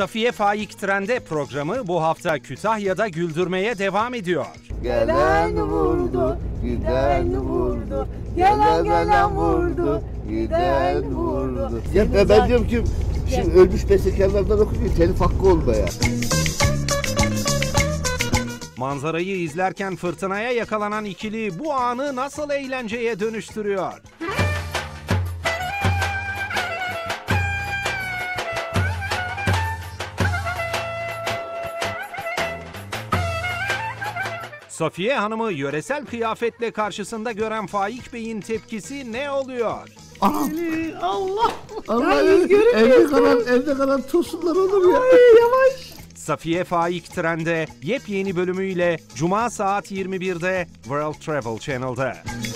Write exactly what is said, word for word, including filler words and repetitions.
Safiye Faik Trende programı bu hafta Kütahya'da güldürmeye devam ediyor. Gelen vurdu, giden vurdu, gelen gelen vurdu, giden vurdu. Ya ben, ben diyorum ki şimdi ölmüş bestekarlardan okuyayım, telif hakkı olma ya. Manzarayı izlerken fırtınaya yakalanan ikili bu anı nasıl eğlenceye dönüştürüyor? Safiye Hanım'ı yöresel kıyafetle karşısında gören Faik Bey'in tepkisi ne oluyor? Aha. Allah! Allah evde kalan, evde kalan tosunlar olur ya. Ay yavaş! Safiye Faik Trende yepyeni bölümüyle Cuma saat yirmi birde World Travel Channel'da.